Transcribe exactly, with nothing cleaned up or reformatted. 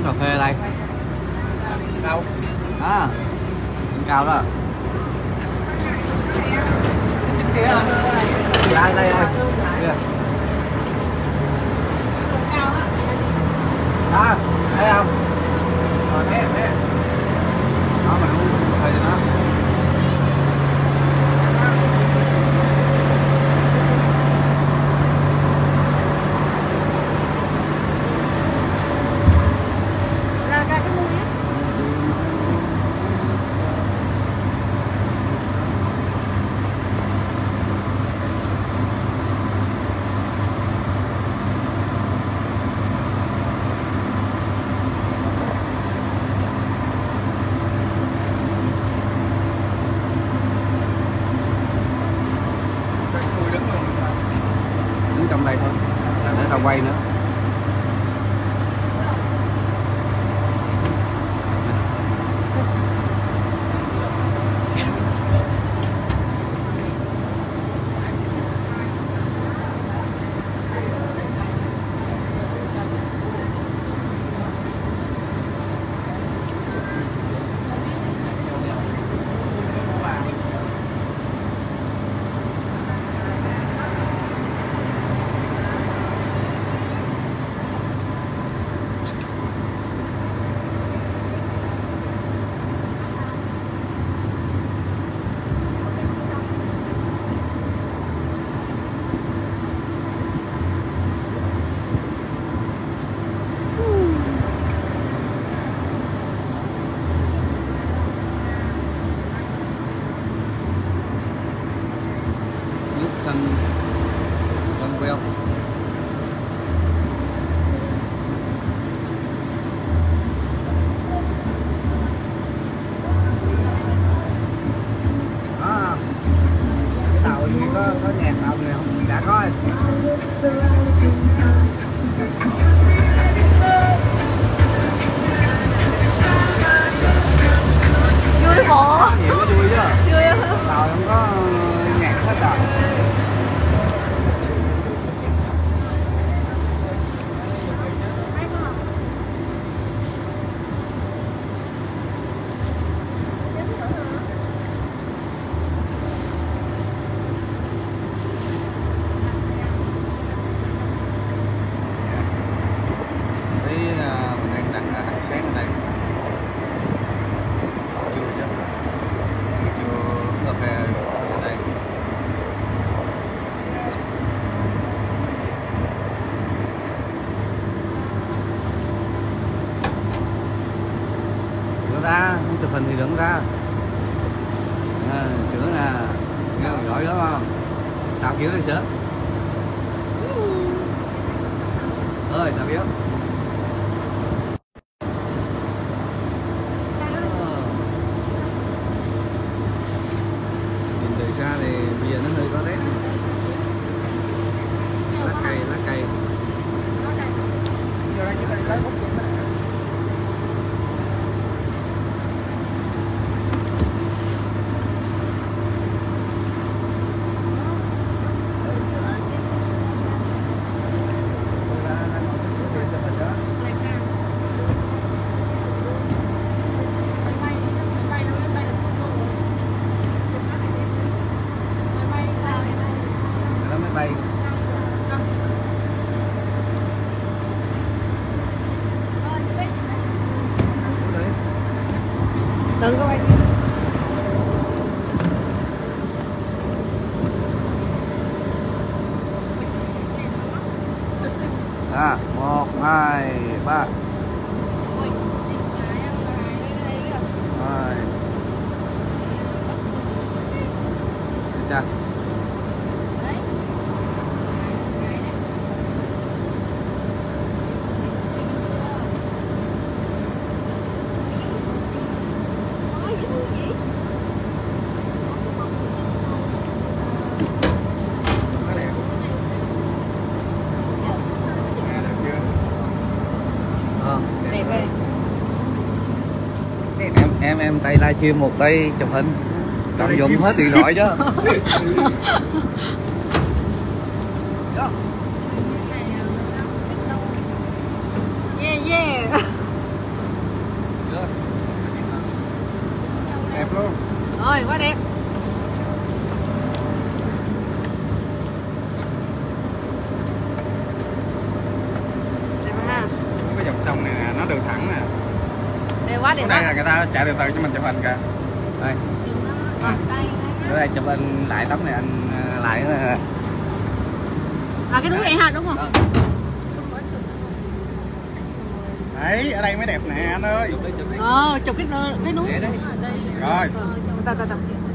cà phê đây. Đâu? À, cao đó. Đây đây thôi. Đó, thấy không? Rồi thấy thấy. Đó mình uống cà phê cho nó. Đứng trong đây thôi, để tao quay nữa. Nước xanh trong veo. Đó, cái tàu gì có có nhạc tàu này không đã có. Vui bộ. Nhiều có vui chứ. Vui không? Tàu không có nhạc hết rồi. Ra, không chụp hình thì đừng ra. À, sữa nè, nghe giỏi lắm không? Tao kiểu đi sữa. Ơi, tao biết. Nhìn từ xa thì bây giờ nó hơi có rét. Lá cây, lá cây. Bay. Đừng có bay. À, một, hai, ba. Rồi. Chà. em em em tay livestream một tay chụp hình, tận dụng hết điện thoại chứ. Yeah yeah. đẹp luôn. Rồi, quá đẹp. Đẹp ha. Cái dòng sông này nè, nó đường thẳng nè. Đẹp quá, đẹp Ở đây quá. là người ta chạy từ từ cho mình chụp hình kìa. Đây. Ở đây chụp anh lại tấm này anh lại nữa nè. À cái núi này ha, đúng không? Đó. Đấy, ở đây mới đẹp nè anh ơi. Chụp đi, chụp đi. Ờ, chụp cái cái núi. Để đấy. Rồi. Ờ, ta ta ta.